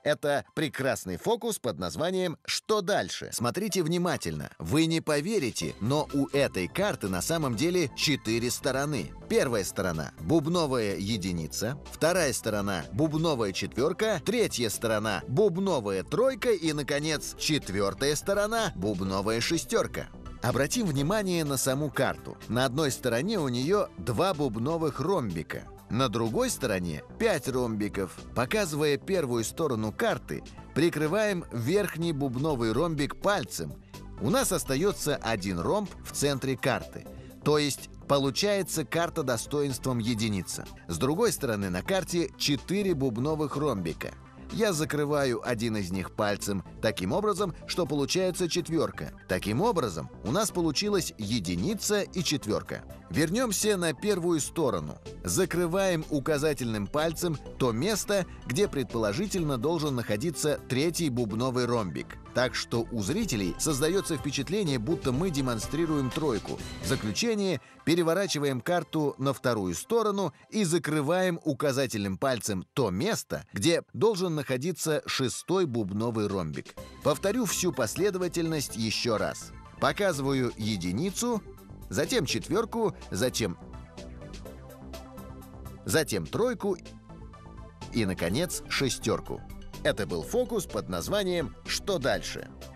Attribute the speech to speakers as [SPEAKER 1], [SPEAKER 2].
[SPEAKER 1] Это прекрасный фокус под названием «Что дальше?». Смотрите внимательно. Вы не поверите, но у этой карты на самом деле 4 стороны. Первая сторона – бубновая единица. Вторая сторона – бубновая четверка. Третья сторона – бубновая тройка. И, наконец, четвертая сторона – бубновая шестерка. Обратим внимание на саму карту. На одной стороне у нее 2 бубновых ромбика. На другой стороне 5 ромбиков. Показывая первую сторону карты, прикрываем верхний бубновый ромбик пальцем. У нас остается 1 ромб в центре карты. То есть получается карта достоинством единица. С другой стороны на карте 4 бубновых ромбика. Я закрываю один из них пальцем таким образом, что получается четверка. Таким образом, у нас получилась единица и четверка. Вернемся на первую сторону. Закрываем указательным пальцем то место, где предположительно должен находиться третий бубновый ромбик. Так что у зрителей создается впечатление, будто мы демонстрируем тройку. В заключение переворачиваем карту на вторую сторону и закрываем указательным пальцем то место, где должен находиться 6-й бубновый ромбик. Повторю всю последовательность еще раз. Показываю единицу, затем четверку, затем тройку и, наконец, шестерку. Это был фокус под названием «Что дальше?».